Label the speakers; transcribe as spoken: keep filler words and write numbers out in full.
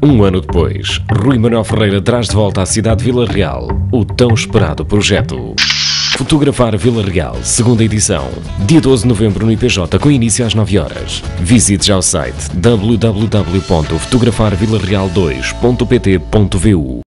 Speaker 1: Um ano depois, Rui Manuel Ferreira traz de volta à cidade de Vila Real o tão esperado projeto. Fotografar Vila Real, segunda edição. Dia doze de novembro no I P J, com início às nove horas. Visite já o site w w w ponto fotografar vila real dois ponto p t ponto v u.